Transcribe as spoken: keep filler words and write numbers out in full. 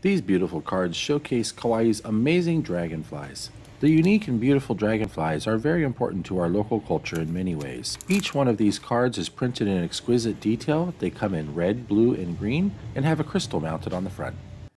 These beautiful cards showcase Kauai's amazing dragonflies. The unique and beautiful dragonflies are very important to our local culture in many ways. Each one of these cards is printed in exquisite detail. They come in red, blue, and green and have a crystal mounted on the front.